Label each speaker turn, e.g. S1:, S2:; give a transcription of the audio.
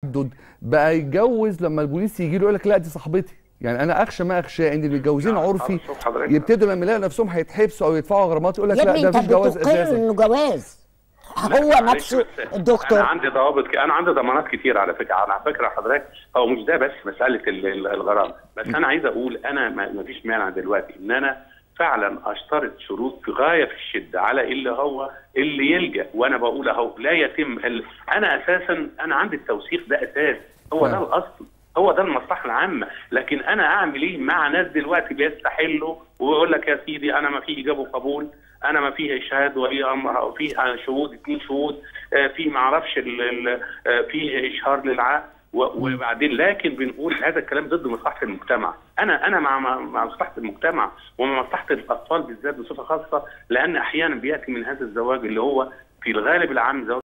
S1: بقى يتجوز لما البوليس يجي له يقول لك لا دي صاحبتي. يعني انا اخشى ما اخشى ان اللي متجوزين عرفي يبتدوا لما يلاقوا نفسهم هيتحبسوا او يدفعوا غرامات يقول لك لا ده مفيش جواز اساسا.
S2: يا ابني انت بتقر انه جواز. هو نفسه الدكتور.
S3: انا عندي ضوابط، انا عندي ضمانات كتير على فكره. على فكره حضرتك هو مش ده بس مساله الغرامه، بس انا عايز اقول انا ما فيش مانع دلوقتي ان انا فعلا اشترط شروط في غايه في الشده على اللي يلجا. وانا بقول اهو لا يتم انا اساسا انا عندي التوثيق ده اساس، هو ده الاصل، هو ده المصلحه العامه. لكن انا اعمل ايه مع ناس دلوقتي بيستحلوا ويقول لك يا سيدي انا ما في ايجاب وقبول، انا ما في اشهاد ولي امر، او في شهود 2 شهود، في ما اعرفش في اشهار للعقد، وبعدين لكن بنقول هذا الكلام ضد مصلحه المجتمع. انا مع مصلحه المجتمع ومع مصلحه الاطفال بالذات بصفه خاصه، لان احيانا بياتي من هذا الزواج اللي هو في الغالب العام زواج